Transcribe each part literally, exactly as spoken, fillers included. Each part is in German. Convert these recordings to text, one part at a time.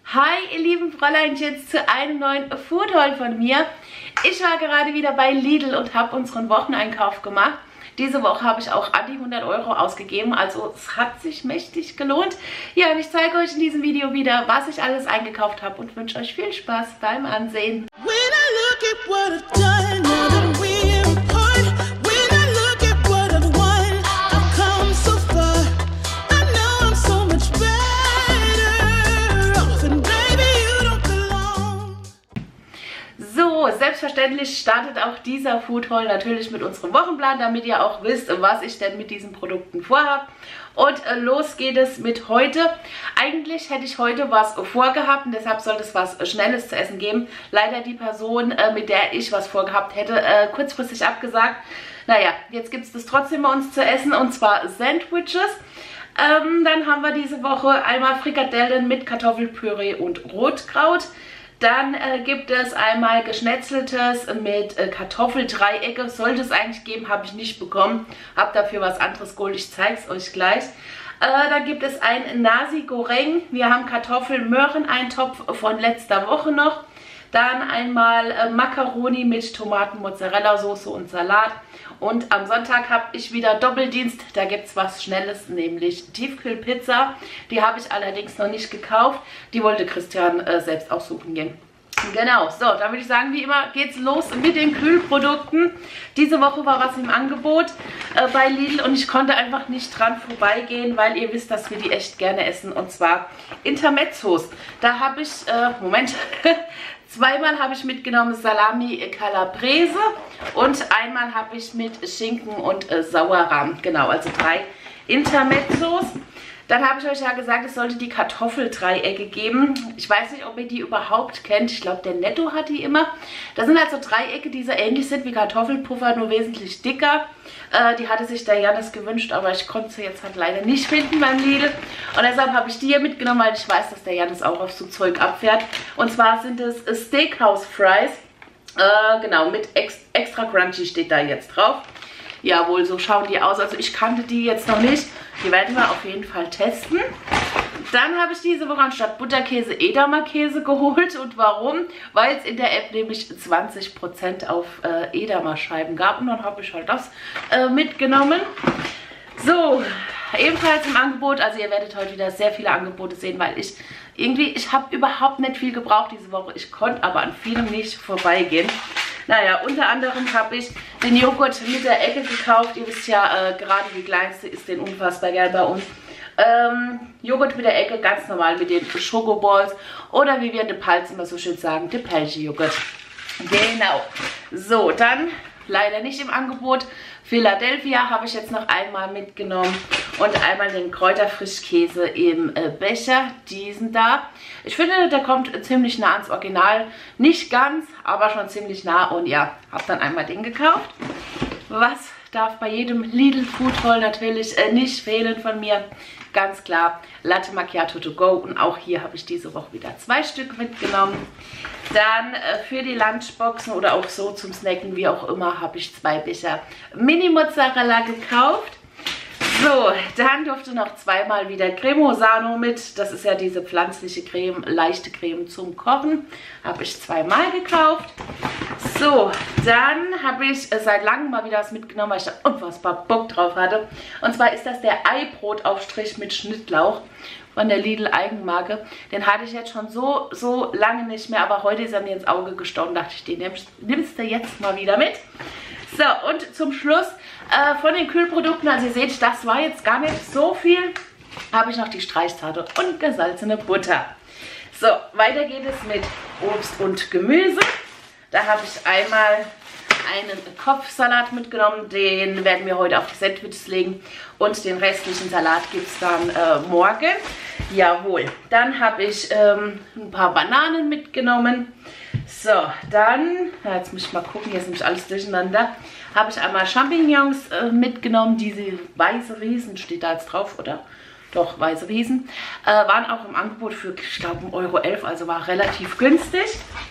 Hi ihr lieben Fräuleinchens zu einem neuen Food Haul von mir. Ich war gerade wieder bei Lidl und habe unseren Wocheneinkauf gemacht. Diese Woche habe ich auch an die hundert Euro ausgegeben, also es hat sich mächtig gelohnt. Ja, und ich zeige euch in diesem Video wieder, was ich alles eingekauft habe und wünsche euch viel Spaß beim Ansehen. Selbstverständlich startet auch dieser Food Haul natürlich mit unserem Wochenplan, damit ihr auch wisst, was ich denn mit diesen Produkten vorhabe. Und äh, los geht es mit heute. Eigentlich hätte ich heute was vorgehabt und deshalb sollte es was Schnelles zu essen geben. Leider die Person, äh, mit der ich was vorgehabt hätte, äh, kurzfristig abgesagt. Naja, jetzt gibt es das trotzdem bei uns zu essen und zwar Sandwiches. Ähm, dann haben wir diese Woche einmal Frikadellen mit Kartoffelpüree und Rotkraut. Dann äh, gibt es einmal Geschnetzeltes mit äh, Kartoffeldreiecke. Sollte es eigentlich geben, habe ich nicht bekommen. Habe dafür was anderes geholt. Ich zeige es euch gleich. Äh, dann gibt es ein Nasi Goreng. Wir haben Kartoffelmöhreneintopf von letzter Woche noch. Dann einmal äh, Macaroni mit Tomaten, Mozzarella-Soße und Salat. Und am Sonntag habe ich wieder Doppeldienst. Da gibt es was Schnelles, nämlich Tiefkühlpizza. Die habe ich allerdings noch nicht gekauft. Die wollte Christian äh, selbst aussuchen gehen. Genau, so, dann würde ich sagen, wie immer geht's los mit den Kühlprodukten. Diese Woche war was im Angebot äh, bei Lidl und ich konnte einfach nicht dran vorbeigehen, weil ihr wisst, dass wir die echt gerne essen. Und zwar Intermezzos. Da habe ich, äh, Moment, zweimal habe ich mitgenommen Salami Calabrese und einmal habe ich mit Schinken und äh, Sauerrahm. Genau, also drei Intermezzos. Dann habe ich euch ja gesagt, es sollte die Kartoffeldreiecke geben. Ich weiß nicht, ob ihr die überhaupt kennt. Ich glaube, der Netto hat die immer. Das sind also Dreiecke, die so ähnlich sind wie Kartoffelpuffer, nur wesentlich dicker. Äh, die hatte sich der Janis gewünscht, aber ich konnte sie jetzt halt leider nicht finden beim Lidl. Und deshalb habe ich die hier mitgenommen, weil ich weiß, dass der Janis auch auf so Zeug abfährt. Und zwar sind es Steakhouse Fries. Äh, genau, mit ex extra Crunchy steht da jetzt drauf. Jawohl, so schauen die aus. Also ich kannte die jetzt noch nicht. Die werden wir auf jeden Fall testen. Dann habe ich diese Woche anstatt Butterkäse Edamer Käse geholt. Und warum? Weil es in der App nämlich zwanzig Prozent auf äh, Edamer Scheiben gab. Und dann habe ich halt das äh, mitgenommen. So, ebenfalls im Angebot. Also ihr werdet heute wieder sehr viele Angebote sehen, weil ich irgendwie, ich habe überhaupt nicht viel gebraucht diese Woche. Ich konnte aber an vielem nicht vorbeigehen. Naja, unter anderem habe ich den Joghurt mit der Ecke gekauft. Ihr wisst ja, äh, gerade die kleinste ist den unfassbar gern bei uns. Ähm, Joghurt mit der Ecke, ganz normal mit den Schokoballs. Oder wie wir in der Palz immer so schön sagen, der Pelche-Joghurt. Genau. So, dann leider nicht im Angebot. Philadelphia habe ich jetzt noch einmal mitgenommen. Und einmal den Kräuterfrischkäse im äh, Becher. Diesen da. Ich finde, der kommt ziemlich nah ans Original. Nicht ganz, aber schon ziemlich nah. Und ja, habe dann einmal den gekauft. Was darf bei jedem Lidl Food Haul natürlich äh, nicht fehlen von mir? Ganz klar, Latte Macchiato to go. Und auch hier habe ich diese Woche wieder zwei Stück mitgenommen. Dann äh, für die Lunchboxen oder auch so zum Snacken, wie auch immer, habe ich zwei Becher Mini-Mozzarella gekauft. So, dann durfte noch zweimal wieder Cremosano mit. Das ist ja diese pflanzliche Creme, leichte Creme zum Kochen. Habe ich zweimal gekauft. So, dann habe ich seit langem mal wieder was mitgenommen, weil ich da unfassbar Bock drauf hatte. Und zwar ist das der Eibrotaufstrich mit Schnittlauch von der Lidl Eigenmarke. Den hatte ich jetzt schon so, so lange nicht mehr, aber heute ist er mir ins Auge gestochen. Dachte ich, den nimmst, nimmst du jetzt mal wieder mit. So, und zum Schluss äh, von den Kühlprodukten, also ihr seht, das war jetzt gar nicht so viel, habe ich noch die Streichzarte und gesalzene Butter. So, weiter geht es mit Obst und Gemüse. Da habe ich einmal einen Kopfsalat mitgenommen, den werden wir heute auf die Sandwiches legen und den restlichen Salat gibt es dann äh, morgen. Jawohl, dann habe ich ähm, ein paar Bananen mitgenommen. So, dann, na jetzt muss ich mal gucken, hier ist nämlich alles durcheinander, habe ich einmal Champignons äh, mitgenommen, diese weiße Riesen, steht da jetzt drauf, oder? Doch, weiße Riesen, äh, waren auch im Angebot für, ich glaube, ein Euro elf, also war relativ günstig.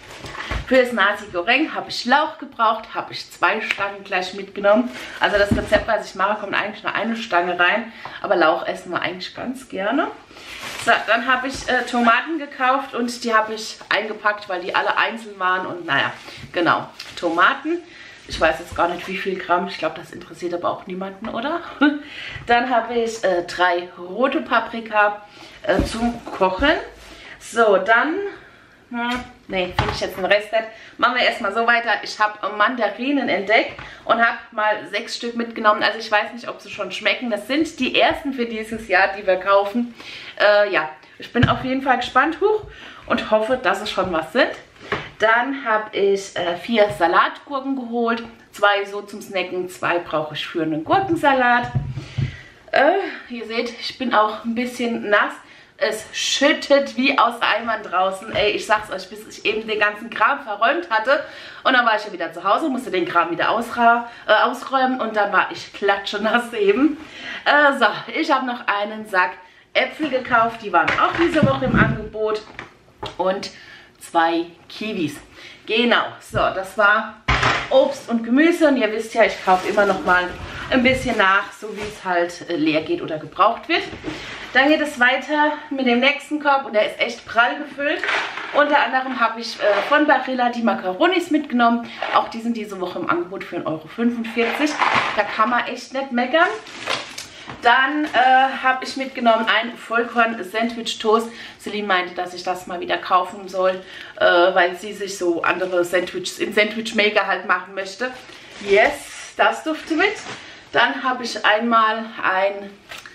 Für das Nasi Goreng habe ich Lauch gebraucht, habe ich zwei Stangen gleich mitgenommen. Also das Rezept, was ich mache, kommt eigentlich nur eine Stange rein, aber Lauch essen wir eigentlich ganz gerne. So, dann habe ich äh, Tomaten gekauft und die habe ich eingepackt, weil die alle einzeln waren. Und naja, genau, Tomaten. Ich weiß jetzt gar nicht, wie viel Gramm. Ich glaube, das interessiert aber auch niemanden, oder? Dann habe ich äh, drei rote Paprika äh, zum Kochen. So, dann... Hm, ne, finde ich jetzt den Rest nicht. Machen wir erstmal so weiter. Ich habe Mandarinen entdeckt und habe mal sechs Stück mitgenommen. Also ich weiß nicht, ob sie schon schmecken. Das sind die ersten für dieses Jahr, die wir kaufen. Äh, ja, ich bin auf jeden Fall gespannt hoch und hoffe, dass es schon was sind. Dann habe ich äh, vier Salatgurken geholt. Zwei so zum Snacken, zwei brauche ich für einen Gurkensalat. Äh, ihr seht, ich bin auch ein bisschen nass. Es schüttet wie aus Eimern draußen. Ey, ich sag's euch, bis ich eben den ganzen Kram verräumt hatte. Und dann war ich ja wieder zu Hause, musste den Kram wieder ausra äh, ausräumen. Und dann war ich klatschenass eben. Äh, so, ich habe noch einen Sack Äpfel gekauft. Die waren auch diese Woche im Angebot. Und zwei Kiwis. Genau, so, das war Obst und Gemüse. Und ihr wisst ja, ich kaufe immer noch mal ein bisschen nach, so wie es halt äh, leer geht oder gebraucht wird. Dann geht es weiter mit dem nächsten Korb und der ist echt prall gefüllt. Unter anderem habe ich äh, von Barilla die Macaronis mitgenommen. Auch die sind diese Woche im Angebot für ein Euro fünfundvierzig. Da kann man echt nicht meckern. Dann äh, habe ich mitgenommen ein Vollkorn-Sandwich-Toast. Celine meinte, dass ich das mal wieder kaufen soll, äh, weil sie sich so andere Sandwiches im Sandwich-Maker halt machen möchte. Yes, das durfte mit. Dann habe ich einmal ein...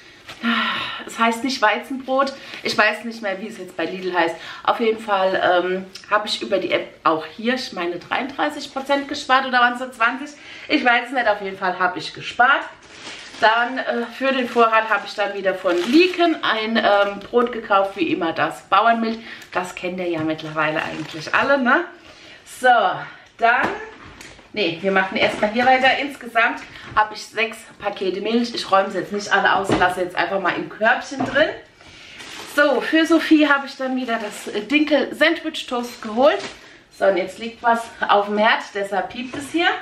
Es heißt nicht Weizenbrot. Ich weiß nicht mehr, wie es jetzt bei Lidl heißt. Auf jeden Fall ähm, habe ich über die App auch hier, ich meine dreiunddreißig Prozent gespart oder waren es so zwanzig? Ich weiß es nicht, auf jeden Fall habe ich gespart. Dann äh, für den Vorrat habe ich dann wieder von Liken ein ähm, Brot gekauft, wie immer das Bauernmilch. Das kennt ihr ja mittlerweile eigentlich alle, ne? So, dann... Ne, wir machen erstmal hier weiter. Insgesamt habe ich sechs Pakete Milch. Ich räume sie jetzt nicht alle aus, lasse jetzt einfach mal im Körbchen drin. So, für Sophie habe ich dann wieder das Dinkel Sandwich Toast geholt. So, und jetzt liegt was auf dem Herd, deshalb piept es hier.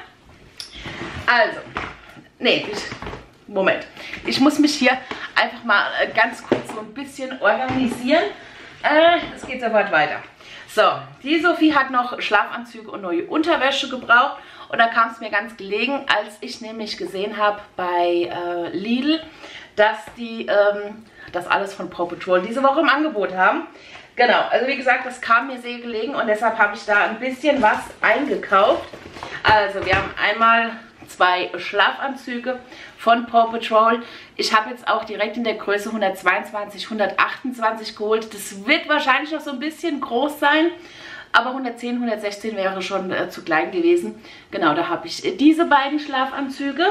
Also, ne, ich, Moment. Ich muss mich hier einfach mal ganz kurz so ein bisschen organisieren. Äh, es geht sofort weiter. So, die Sophie hat noch Schlafanzüge und neue Unterwäsche gebraucht. Und da kam es mir ganz gelegen, als ich nämlich gesehen habe bei äh, Lidl, dass die ähm, das alles von Paw Patrol diese Woche im Angebot haben. Genau, also wie gesagt, das kam mir sehr gelegen und deshalb habe ich da ein bisschen was eingekauft. Also wir haben einmal zwei Schlafanzüge von Paw Patrol. Ich habe jetzt auch direkt in der Größe hundertzweiundzwanzig, hundertachtundzwanzig geholt. Das wird wahrscheinlich noch so ein bisschen groß sein. Aber hundertzehn, hundertsechzehn wäre schon äh, zu klein gewesen. Genau, da habe ich äh, diese beiden Schlafanzüge.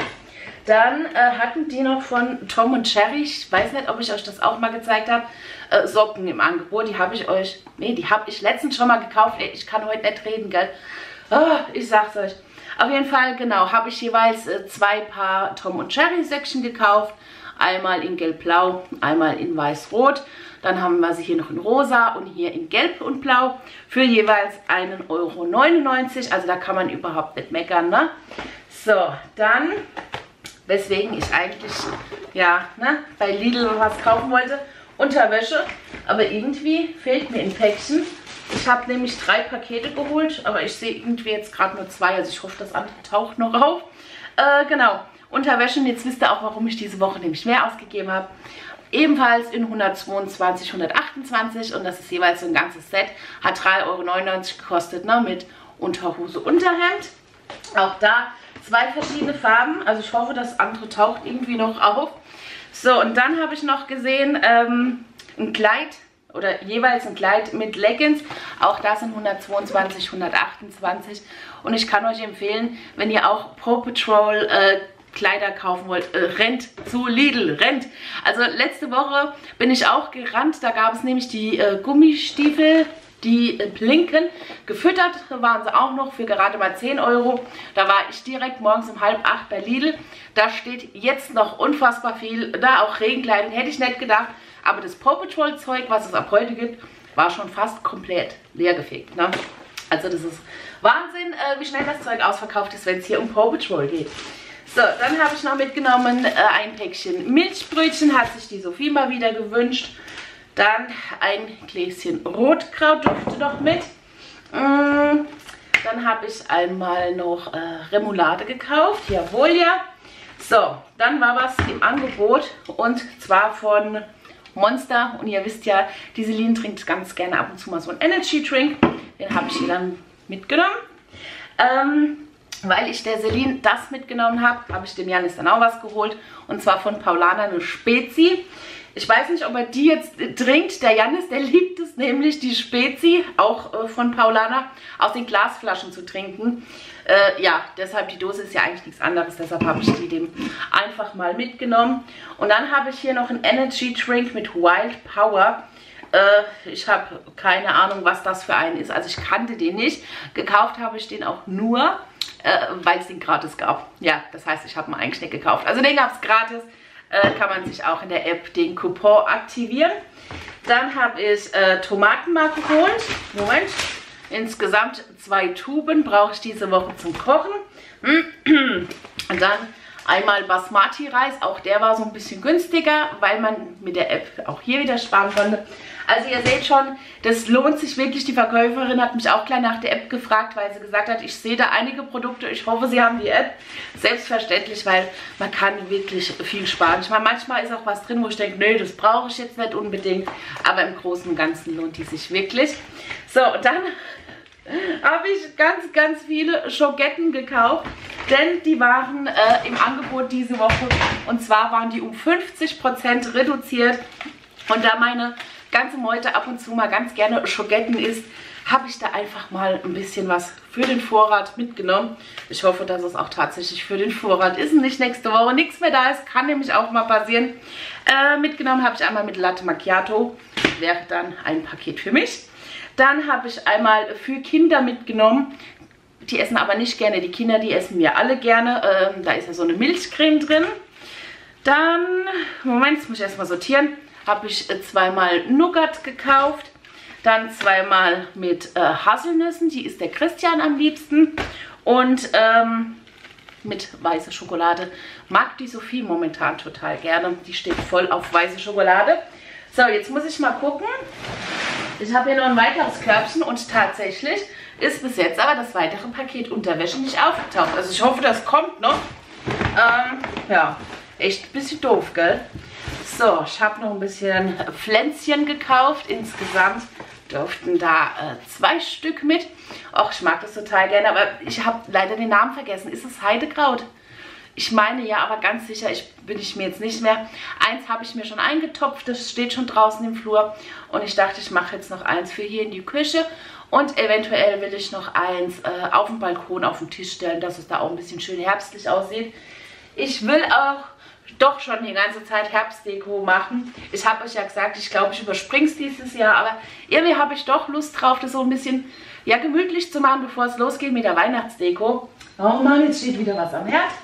Dann äh, hatten die noch von Tom und Jerry, ich weiß nicht, ob ich euch das auch mal gezeigt habe, äh, Socken im Angebot. Die habe ich euch, nee, die habe ich letztens schon mal gekauft. Ey, ich kann heute nicht reden, gell? Oh, ich sag's euch. Auf jeden Fall, genau, habe ich jeweils äh, zwei Paar Tom und Jerry Säckchen gekauft. Einmal in gelb-blau, einmal in weiß-rot. Dann haben wir sie hier noch in rosa und hier in gelb und blau für jeweils einen Euro neunundneunzig. Also da kann man überhaupt nicht meckern, ne? So, dann, weswegen ich eigentlich, ja, ne, bei Lidl was kaufen wollte, Unterwäsche. Aber irgendwie fehlt mir ein Päckchen. Ich habe nämlich drei Pakete geholt, aber ich sehe irgendwie jetzt gerade nur zwei. Also ich hoffe, das andere taucht noch auf. Äh, genau, Unterwäsche. Und jetzt wisst ihr auch, warum ich diese Woche nämlich mehr ausgegeben habe. Ebenfalls in hundertzweiundzwanzig, hundertachtundzwanzig und das ist jeweils so ein ganzes Set. Hat drei Euro neunundneunzig gekostet, ne, mit Unterhose, Unterhemd. Auch da zwei verschiedene Farben. Also ich hoffe, das andere taucht irgendwie noch auf. So, und dann habe ich noch gesehen, ähm, ein Kleid oder jeweils ein Kleid mit Leggings. Auch das sind hundertzweiundzwanzig, hundertachtundzwanzig. Und ich kann euch empfehlen, wenn ihr auch Paw Patrol äh, Kleider kaufen wollt, äh, rennt zu Lidl, rennt. Also letzte Woche bin ich auch gerannt, da gab es nämlich die äh, Gummistiefel, die äh, blinken. Gefüttert waren sie auch noch für gerade mal zehn Euro. Da war ich direkt morgens um halb acht bei Lidl. Da steht jetzt noch unfassbar viel, da auch Regenkleidung, hätte ich nicht gedacht. Aber das Paw Patrol Zeug, was es ab heute gibt, war schon fast komplett leergefegt, ne? Also das ist Wahnsinn, äh, wie schnell das Zeug ausverkauft ist, wenn es hier um Paw Patrol geht. So, dann habe ich noch mitgenommen äh, ein Päckchen Milchbrötchen, hat sich die Sophie mal wieder gewünscht. Dann ein Gläschen Rotkraut durfte noch mit. Dann habe ich einmal noch äh, Remoulade gekauft. Jawohl, ja. So, dann war was im Angebot und zwar von Monster. Und ihr wisst ja, die Celine trinkt ganz gerne ab und zu mal so einen Energy Drink. Den habe ich ihr dann mitgenommen. Ähm, weil ich der Celine das mitgenommen habe, habe ich dem Janis dann auch was geholt. Und zwar von Paulaner eine Spezi. Ich weiß nicht, ob er die jetzt trinkt. Der Janis, der liebt es nämlich, die Spezi, auch äh, von Paulaner, aus den Glasflaschen zu trinken. Äh, ja, deshalb, die Dose ist ja eigentlich nichts anderes. Deshalb habe ich die dem einfach mal mitgenommen. Und dann habe ich hier noch einen Energy Drink mit Wild Power. Äh, ich habe keine Ahnung, was das für einen ist. Also ich kannte den nicht. Gekauft habe ich den auch nur, äh, weil es den gratis gab. Ja, das heißt, ich habe ihn eigentlich nicht gekauft. Also den gab es gratis. Äh, kann man sich auch in der App den Coupon aktivieren. Dann habe ich äh, Tomatenmark geholt. Moment. Insgesamt zwei Tuben brauche ich diese Woche zum Kochen. Und dann einmal Basmati-Reis. Auch der war so ein bisschen günstiger, weil man mit der App auch hier wieder sparen konnte. Also ihr seht schon, das lohnt sich wirklich. Die Verkäuferin hat mich auch gleich nach der App gefragt, weil sie gesagt hat, ich sehe da einige Produkte. Ich hoffe, sie haben die App. Selbstverständlich, weil man kann wirklich viel sparen. Ich meine, manchmal ist auch was drin, wo ich denke, nö, das brauche ich jetzt nicht unbedingt. Aber im Großen und Ganzen lohnt die sich wirklich. So, und dann habe ich ganz, ganz viele Schogetten gekauft, denn die waren äh, im Angebot diese Woche. Und zwar waren die um fünfzig Prozent reduziert. Und da meine ganze Meute ab und zu mal ganz gerne Schogetten isst, habe ich da einfach mal ein bisschen was für den Vorrat mitgenommen. Ich hoffe, dass es auch tatsächlich für den Vorrat ist und nicht nächste Woche nichts mehr da ist. Kann nämlich auch mal passieren. Äh, mitgenommen habe ich einmal mit Latte Macchiato. Wäre dann ein Paket für mich. Dann habe ich einmal für Kinder mitgenommen. Die essen aber nicht gerne die Kinder, die essen wir alle gerne. Ähm, da ist ja so eine Milchcreme drin. Dann, Moment, das muss ich erstmal sortieren. Habe ich äh, zweimal Nougat gekauft. Dann zweimal mit äh, Haselnüssen. Die isst der Christian am liebsten. Und ähm, mit weißer Schokolade. Mag die Sophie momentan total gerne. Die steht voll auf weiße Schokolade. So, jetzt muss ich mal gucken. Ich habe hier noch ein weiteres Körbchen und tatsächlich ist bis jetzt aber das weitere Paket Unterwäsche nicht aufgetaucht. Also ich hoffe, das kommt noch. Ähm, ja, echt ein bisschen doof, gell? So, ich habe noch ein bisschen Pflänzchen gekauft. Insgesamt durften da äh, zwei Stück mit. Och, ich mag das total gerne, aber ich habe leider den Namen vergessen. Ist es Heidekraut? Ich meine ja, aber ganz sicher ich, bin ich mir jetzt nicht mehr. Eins habe ich mir schon eingetopft, das steht schon draußen im Flur. Und ich dachte, ich mache jetzt noch eins für hier in die Küche. Und eventuell will ich noch eins äh, auf dem Balkon auf den Tisch stellen, dass es da auch ein bisschen schön herbstlich aussieht. Ich will auch doch schon die ganze Zeit Herbstdeko machen. Ich habe euch ja gesagt, ich glaube, ich überspringe es dieses Jahr. Aber irgendwie habe ich doch Lust drauf, das so ein bisschen ja, gemütlich zu machen, bevor es losgeht mit der Weihnachtsdeko. Oh Mann, jetzt steht wieder was am Herd.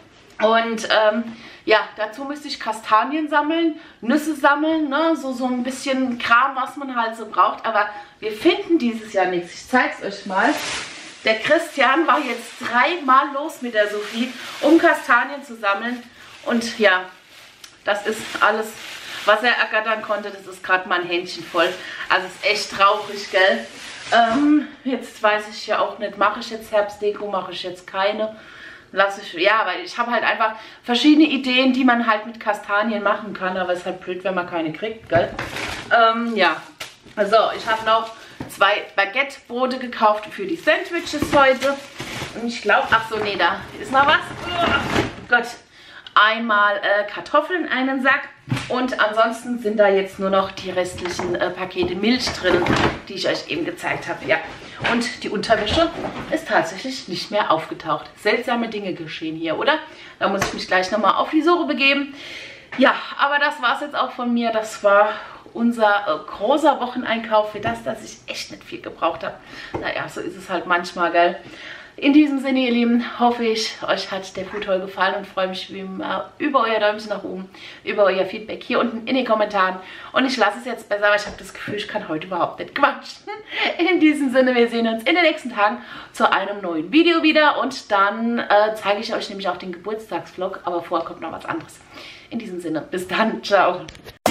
Und ähm, ja, dazu müsste ich Kastanien sammeln, Nüsse sammeln, ne? so, so ein bisschen Kram, was man halt so braucht. Aber wir finden dieses Jahr nichts. Ich zeige es euch mal. Der Christian war jetzt dreimal los mit der Sophie, um Kastanien zu sammeln. Und ja, das ist alles, was er ergattern konnte. Das ist gerade mein Händchen voll. Also ist echt traurig, gell? Ähm, jetzt weiß ich ja auch nicht, mache ich jetzt Herbstdeko, mache ich jetzt keine. Lass ich, ja, weil ich habe halt einfach verschiedene Ideen, die man halt mit Kastanien machen kann, aber es ist halt blöd, wenn man keine kriegt, gell? Ähm, ja, also ich habe noch zwei Baguette-Brote gekauft für die Sandwiches heute und ich glaube, ach so, nee, da ist noch was. Oh Gott, einmal äh, Kartoffeln, einen Sack und ansonsten sind da jetzt nur noch die restlichen äh, Pakete Milch drin, die ich euch eben gezeigt habe, ja. Und die Unterwäsche ist tatsächlich nicht mehr aufgetaucht. Seltsame Dinge geschehen hier, oder? Da muss ich mich gleich nochmal auf die Suche begeben. Ja, aber das war es jetzt auch von mir. Das war unser äh, großer Wocheneinkauf für das, dass ich echt nicht viel gebraucht habe. Naja, so ist es halt manchmal, gell? In diesem Sinne, ihr Lieben, hoffe ich, euch hat der Food Haul gefallen und freue mich wie immer über euer Däumchen nach oben, über euer Feedback hier unten in den Kommentaren. Und ich lasse es jetzt besser, weil ich habe das Gefühl, ich kann heute überhaupt nicht quatschen. In diesem Sinne, wir sehen uns in den nächsten Tagen zu einem neuen Video wieder und dann äh, zeige ich euch nämlich auch den Geburtstagsvlog, aber vorher kommt noch was anderes. In diesem Sinne, bis dann, ciao.